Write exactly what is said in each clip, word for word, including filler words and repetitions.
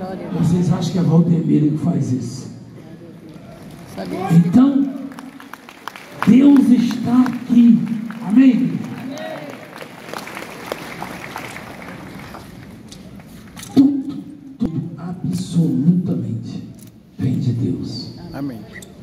Vocês acham que é Valdemiro que faz isso? Então, Deus está aqui. Amém? Tudo, tudo, absolutamente vem de Deus. Amém.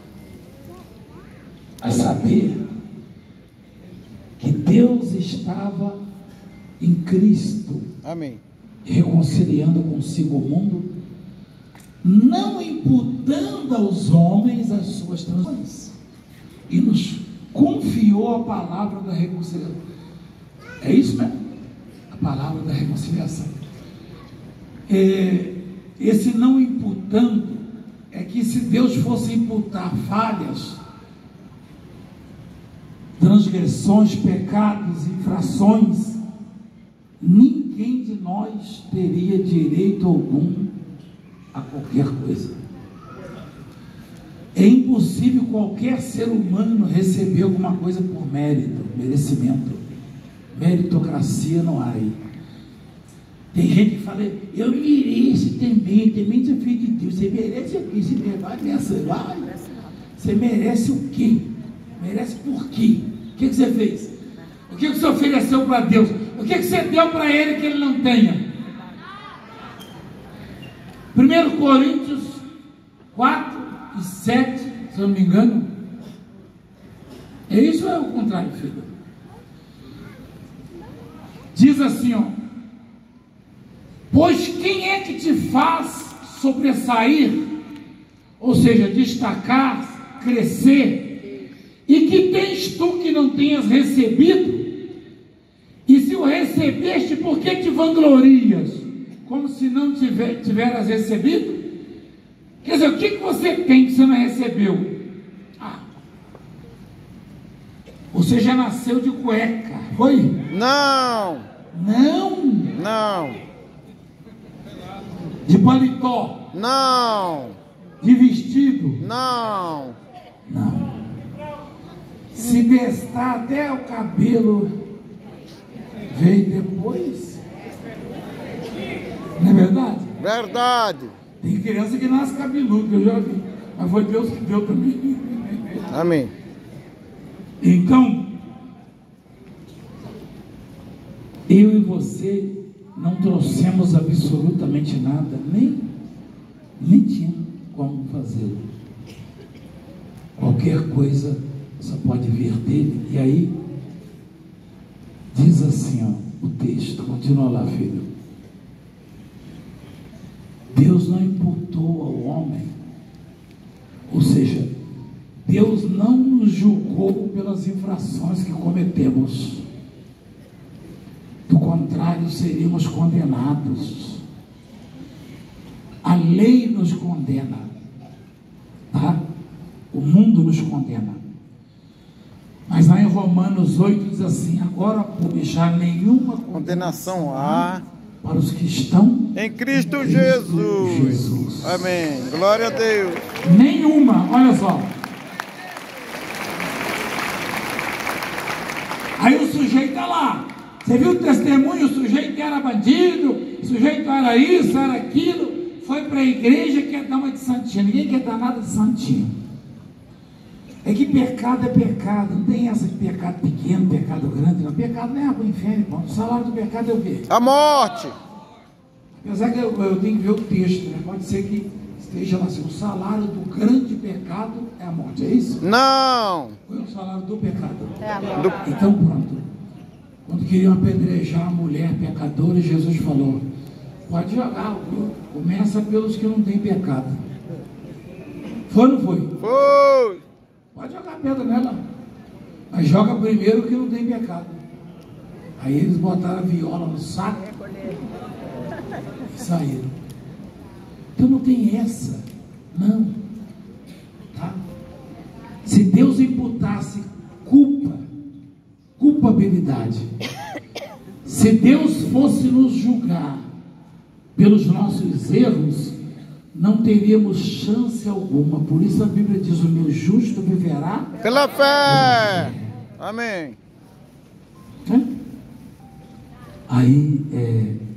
A saber que Deus estava em Cristo. Amém. Reconciliando consigo o mundo, não imputando aos homens as suas transgressões, e nos confiou a palavra da reconciliação. É isso, né? A palavra da reconciliação. É, esse não imputando é que se Deus fosse imputar falhas, transgressões, pecados, infrações, ninguém de nós teria direito algum a qualquer coisa. É impossível qualquer ser humano receber alguma coisa por mérito, merecimento. Meritocracia não há aí. Tem gente que fala, eu mereço também, também sou filho de Deus. Você merece o quê? Você vai nessa, vai. Você merece o quê? Merece por quê? O que, que você fez? O que, que você ofereceu para Deus? O que, que você deu para Ele que Ele não tenha? primeiro Coríntios quatro e sete, se eu não me engano. É isso ou é o contrário, filho? Diz assim, ó. Pois quem é que te faz sobressair, ou seja, destacar, crescer, e que tens tu que não tenhas recebido? E se o recebeste, por que te vanglorias? Como se não tiver, tiveras recebido? Quer dizer, o que, que você tem que você não recebeu? Ah, você já nasceu de cueca, foi? Não! Não! Não! De paletó? Não! De vestido? Não! Não. Se bestar até o cabelo veio depois. Não é verdade? Verdade! Tem criança que nasce cabeludo, eu já vi. Mas foi Deus que deu também. Amém. Então, eu e você não trouxemos absolutamente nada, nem, nem tinha como fazê-lo. Qualquer coisa só pode vir dele. E aí, diz assim, ó, o texto, continua lá, filho. Deus não imputou ao homem, ou seja, Deus não nos julgou pelas infrações que cometemos. Do contrário, seríamos condenados. A lei nos condena, tá? O mundo nos condena. Mas lá em Romanos oito diz assim: agora por deixar nenhuma Condenação há para os que estão em Cristo, em Cristo Jesus. Jesus. Amém. Glória a Deus. Nenhuma, olha só. Aí o sujeito está lá. Você viu o testemunho? O sujeito era bandido, o sujeito era isso, era aquilo. Foi para a igreja, quer dar uma de santinha. Ninguém quer dar nada de santinha. É que pecado é pecado. Não tem essa de pecado pequeno, pecado grande. Não. Pecado não é para o inferno. Bom. O salário do pecado é o quê? A morte. Apesar que eu, eu tenho que ver o texto, né? Pode ser que esteja lá assim: o salário do grande pecado é a morte. É isso? Não. Foi o salário do pecado. É a morte. Do... Então pronto. Quando queriam apedrejar a mulher pecadora, Jesus falou: pode jogar, começa pelos que não têm pecado. Foi ou não foi? Foi. Pode jogar pedra nela, mas joga primeiro que não tem pecado. Aí eles botaram a viola no saco e saíram. Então não tem essa, não, tá? Se Deus imputasse culpa, culpabilidade, se Deus fosse nos julgar pelos nossos erros, não teríamos chance alguma. Por isso a Bíblia diz: o meu justo viverá Pela fé. Amém. Aí é,